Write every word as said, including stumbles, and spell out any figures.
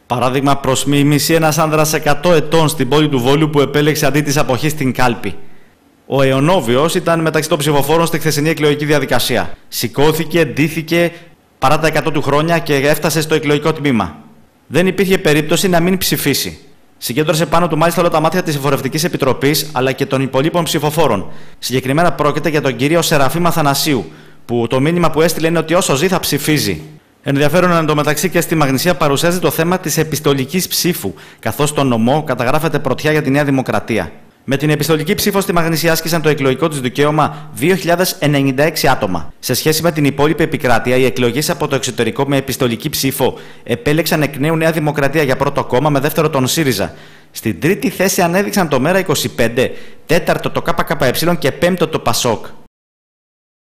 Παράδειγμα προς μίμηση, ένας άνδρας εκατό ετών στην πόλη του Βόλου που επέλεξε αντί της αποχής την κάλπη. Ο Αιωνόβιος ήταν μεταξύ των ψηφοφόρων στη χθεσινή εκλογική διαδικασία. Σηκώθηκε, ντύθηκε παρά τα εκατό του χρόνια και έφτασε στο εκλογικό τμήμα. Δεν υπήρχε περίπτωση να μην ψηφίσει. Συγκέντρωσε πάνω του μάλιστα όλα τα μάτια της Εφορευτικής Επιτροπής αλλά και των υπολείπων ψηφοφόρων. Συγκεκριμένα πρόκειται για τον κύριο Σεραφείμ Αθανασίου, που το μήνυμα που έστειλε είναι ότι όσο ζει θα ψηφίζει. Ενδιαφέρον εντωμεταξύ και στη Μαγνησία παρουσιάζει το θέμα της επιστολικής ψήφου, καθώς στον νομό καταγράφεται πρωτιά για τη Νέα Δημοκρατία. Με την επιστολική ψήφο στη Μαγνησία άσκησαν το εκλογικό της δικαίωμα δύο χιλιάδες ενενήντα έξι άτομα. Σε σχέση με την υπόλοιπη επικράτεια, οι εκλογές από το εξωτερικό με επιστολική ψήφο επέλεξαν εκ νέου Νέα Δημοκρατία για πρώτο κόμμα, με δεύτερο τον ΣΥΡΙΖΑ. Στην τρίτη θέση ανέδειξαν το ΜΕΡΑ είκοσι πέντε, τέταρτο το ΚΚΕ και πέμπτο το ΠΑΣΟΚ.